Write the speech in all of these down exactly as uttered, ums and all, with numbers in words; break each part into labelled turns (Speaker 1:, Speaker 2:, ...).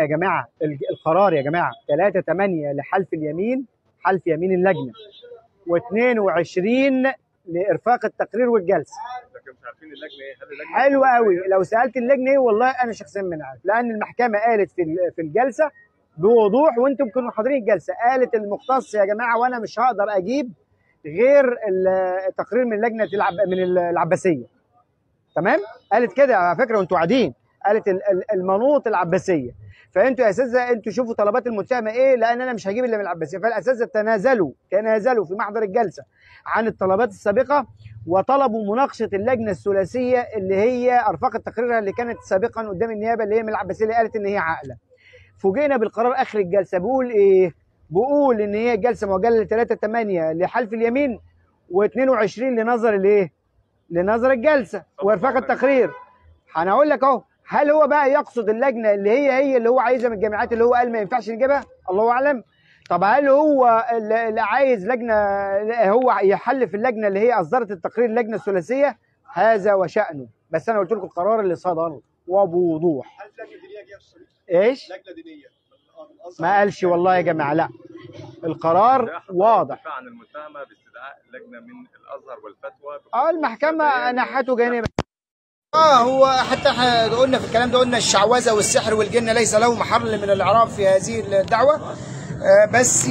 Speaker 1: يا جماعه القرار يا جماعه ثلاثة ثمانية لحلف اليمين، حلف يمين اللجنه، واثنين وعشرين لارفاق التقرير والجلسه.
Speaker 2: لكن مش عارفين اللجنه ايه؟ هل اللجنه
Speaker 1: حلو قوي. لو سالت اللجنه ايه والله انا شخصيا ما عارف، لان المحكمه قالت في في الجلسه بوضوح، وانتم كنتوا حاضرين الجلسه، قالت المختص يا جماعه وانا مش هقدر اجيب غير التقرير من لجنه العب من العباسيه. تمام؟ قالت كده على فكره وانتوا قاعدين، قالت المنوط العباسيه. فانتوا يا اساتذه انتوا شوفوا طلبات المتهمه ايه، لان انا مش هجيب الا من العباسيه. فالاساتذه تنازلوا تنازلوا في محضر الجلسه عن الطلبات السابقه، وطلبوا مناقشه اللجنه الثلاثيه اللي هي ارفقت تقريرها اللي كانت سابقا قدام النيابه اللي هي من العباسيه اللي قالت ان هي عاقله. فوجئنا بالقرار اخر الجلسه بيقول ايه؟ بيقول ان هي جلسه مؤجله ل ثلاثة ثمانية لحلف اليمين واثنين وعشرين لنظر الايه؟ لنظر الجلسه وارفاق التقرير. انا هقول لك اهو، هل هو بقى يقصد اللجنه اللي هي هي اللي هو عايزها من الجامعات اللي هو قال ما ينفعش نجيبها؟ الله اعلم. طب هل هو اللي عايز لجنه هو يحلف اللجنه اللي هي اصدرت التقرير اللجنه الثلاثيه؟ هذا وشأنه. بس انا قلت لكم القرار اللي صدر وبوضوح.
Speaker 2: هل لجنه دينيه يا استاذ؟
Speaker 1: ايش؟
Speaker 2: لجنه دينيه
Speaker 1: ما قالش والله يا جماعه، لا القرار واضح.
Speaker 2: عن المتهمه باستدعاء لجنه من الازهر والفتوى.
Speaker 1: اه المحكمه نحته جانبا. اه هو حتى قلنا في الكلام ده، قلنا الشعوذه والسحر والجن ليس له محل من الاعراب في هذه الدعوه. آه بس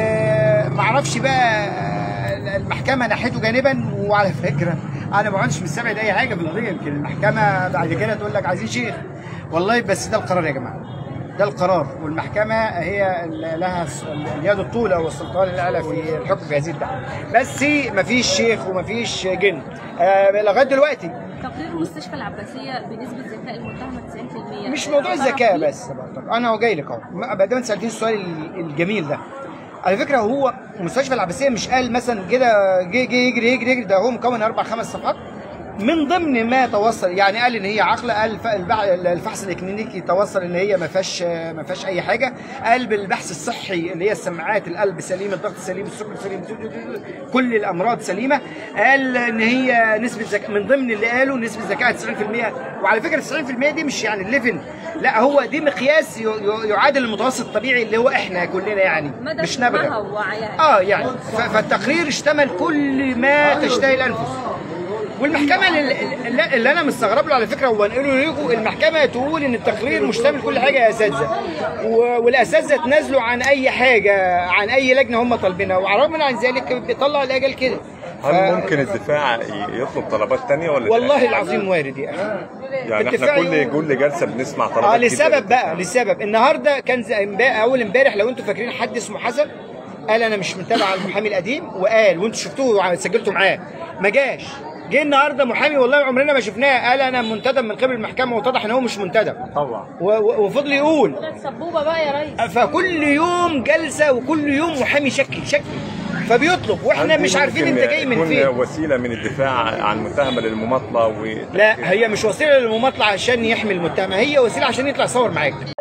Speaker 1: آه ما اعرفش بقى المحكمه نحته جانبا. وعلى فكره انا ما كنتش مستبعد اي حاجه في القضيه، يمكن المحكمه بعد كده تقول لك عايزين شيخ. والله بس ده القرار يا جماعه، ده القرار، والمحكمه هي لها اليد الطولى والسلطان الاعلى في الحكم في هذه الدعوه. بس مفيش شيخ ومفيش جن آه لغايه دلوقتي.
Speaker 3: تقرير مستشفى العباسيه بنسبه ذكاء المتهمه تسعين في المية
Speaker 1: مش موضوع الذكاء بس. انا جاي لك اهو، ما دام سالتني السؤال الجميل ده. على فكره هو مستشفى العباسيه مش قال مثلا كده جه جه يجري يجري يجري، ده هو مكون اربع خمس صفحات من ضمن ما توصل، يعني قال ان هي عاقله، قال الفحص الاكلينيكي توصل ان هي ما فيهاش ما فيهاش اي حاجه، قال بالبحث الصحي اللي هي السماعات القلب سليم، الضغط سليم، السكر سليم، كل الامراض سليمه، قال ان هي نسبه ذكاء من ضمن اللي قالوا نسبه ذكاء تسعين في المية. وعلى فكره تسعين في المية دي مش يعني الليفل، لا هو دي مقياس يعادل المتوسط الطبيعي اللي هو احنا كلنا، يعني مش نبغى اه يعني. فالتقرير اشتمل كل ما تشتهي الانفس. والمحكمه اللي, اللي انا مستغرب له على فكره وبنقله لكم، المحكمه تقول ان التقرير مشتمل كل حاجه يا اساتذه، والاساتذه تنازلوا عن اي حاجه عن اي لجنه هم طالبينها، وعلى الرغم من ذلك بيطلع الاجل كده.
Speaker 2: هل ف... ممكن الدفاع يطلب طلبات ثانيه ولا؟
Speaker 1: والله العظيم وارد يا اخي.
Speaker 2: يعني احنا كل كل جلسه بنسمع طلبات
Speaker 1: اه لسبب بقى، لسبب النهارده كان اول امبارح لو انتم فاكرين حد اسمه حسن قال انا مش متابع المحامي القديم، وقال وانتم شفتوه سجلتوا معاه ما جاش. جه النهارده محامي والله عمرنا ما شفناه قال انا منتدب من قبل المحكمه، واتضح ان هو مش منتدب
Speaker 2: طبعا،
Speaker 1: وفضل يقول
Speaker 3: سبوبه بقى يا ريس.
Speaker 1: فكل يوم جلسه وكل يوم محامي شكل شكل فبيطلب، واحنا مش عارفين انت جاي من فين.
Speaker 2: وسيله من الدفاع عن المتهمه للمماطله و...
Speaker 1: لا هي مش وسيله للمماطله عشان يحمي المتهمه، هي وسيله عشان يطلع يصور معاك.